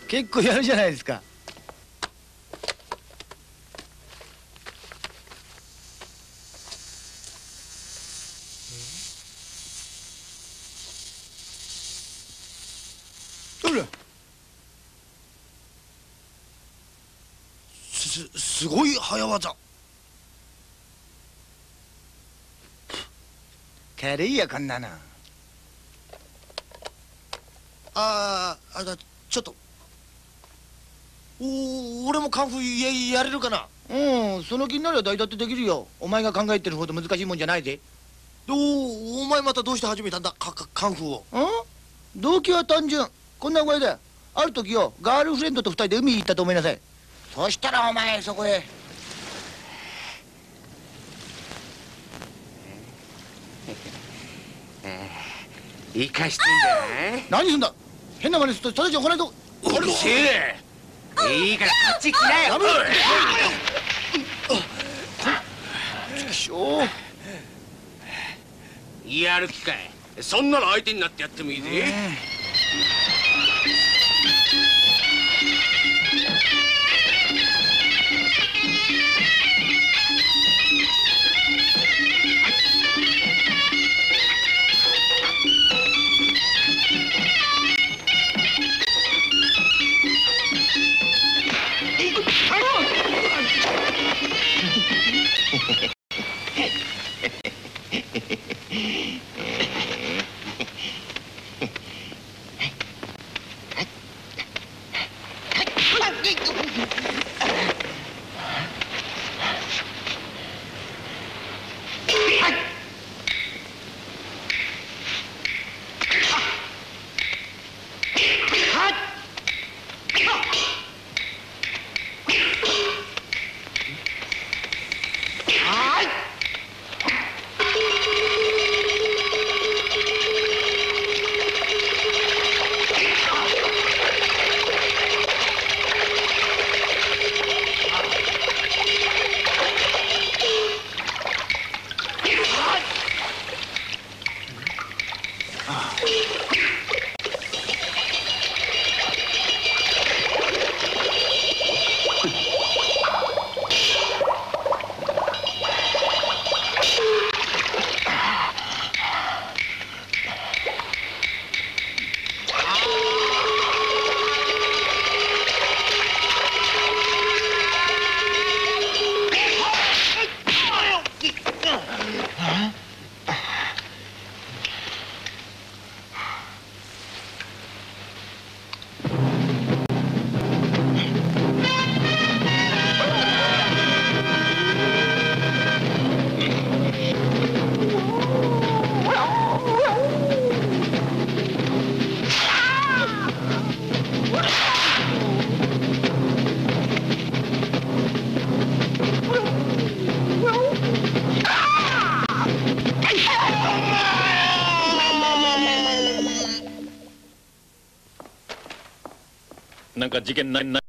結構やるじゃないですか。どれすごい早技。軽いやこんなの。あれだ、ちょっと。俺もカンフーやれるかな。うん、その気になりゃ誰だってできるよ。お前が考えてるほど難しいもんじゃないぜ。お前またどうして始めたんだ、カンフーを。動機は単純。こんな具合だよ。ある時よ、ガールフレンドと二人で海に行ったと思いなさい。そしたらお前そこへ。 生かしてんじゃない？ 何すんだ。変な真似するとただじゃ怒らないと。 うるせえ。いいからこっち来なよ。やる気かい。そんなら相手になってやってもいいぜ。 なんか事件ない